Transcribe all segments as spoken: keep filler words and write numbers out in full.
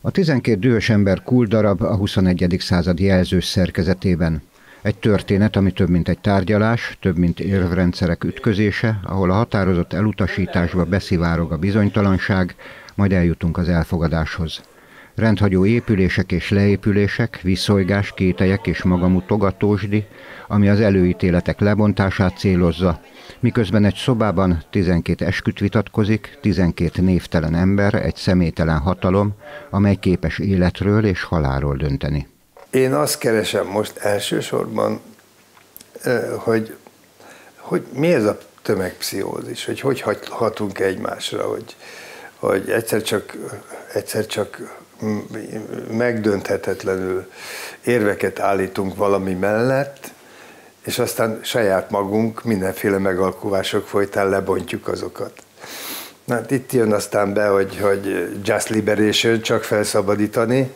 A tizenkét dühös ember kultdarab a huszonegyedik század jelzős szerkezetében. Egy történet, ami több mint egy tárgyalás, több mint érvrendszerek ütközése, ahol a határozott elutasításba beszivárog a bizonytalanság, majd eljutunk az elfogadáshoz. Rendhagyó épülések és leépülések, viszolygás, kételyek és magamutogatósdi, ami az előítéletek lebontását célozza, miközben egy szobában tizenkét esküt vitatkozik, tizenkét névtelen ember, egy személytelen hatalom, amely képes életről és halálról dönteni. Én azt keresem most elsősorban, hogy, hogy mi ez a tömegpszichózis, hogy hogy hatunk egymásra, hogy, hogy egyszer csak, egyszer csak megdönthetetlenül érveket állítunk valami mellett, és aztán saját magunk mindenféle megalkuvások folytán lebontjuk azokat. Na, itt jön aztán be, hogy, hogy just liberation, csak felszabadítani.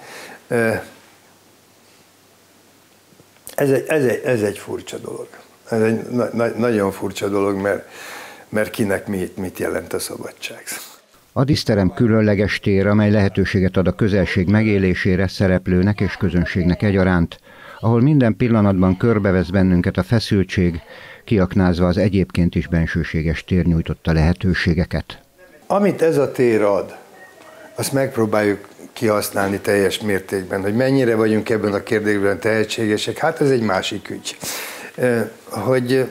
Ez egy, ez egy, ez egy furcsa dolog. Ez egy na, na, nagyon furcsa dolog, mert, mert kinek mit, mit jelent a szabadság. A díszterem különleges tér, amely lehetőséget ad a közelség megélésére szereplőnek és közönségnek egyaránt, ahol minden pillanatban körbevesz bennünket a feszültség, kiaknázva az egyébként is bensőséges tér nyújtotta lehetőségeket. Amit ez a tér ad, azt megpróbáljuk kihasználni teljes mértékben, hogy mennyire vagyunk ebben a kérdésben tehetségesek, hát ez egy másik ügy. Hogy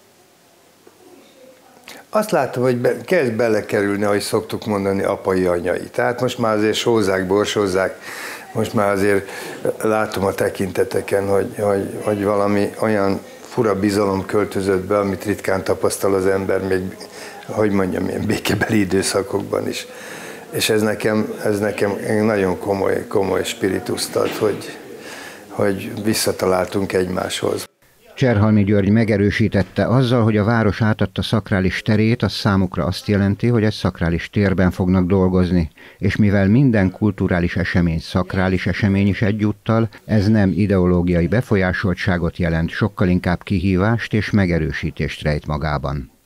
azt látom, hogy be, kezd belekerülni, ahogy szoktuk mondani, apai, anyai. Tehát most már azért sózzák, borsózzák, most már azért látom a tekinteteken, hogy, hogy, hogy valami olyan fura bizalom költözött be, amit ritkán tapasztal az ember, még, hogy mondjam, ilyen békebeli időszakokban is. És ez nekem, ez nekem nagyon komoly, komoly spirituszt ad, hogy, hogy visszataláltunk egymáshoz. Cserhalmi György megerősítette azzal, hogy a város átadta szakrális terét, az számukra azt jelenti, hogy egy szakrális térben fognak dolgozni, és mivel minden kulturális esemény szakrális esemény is egyúttal, ez nem ideológiai befolyásoltságot jelent, sokkal inkább kihívást és megerősítést rejt magában.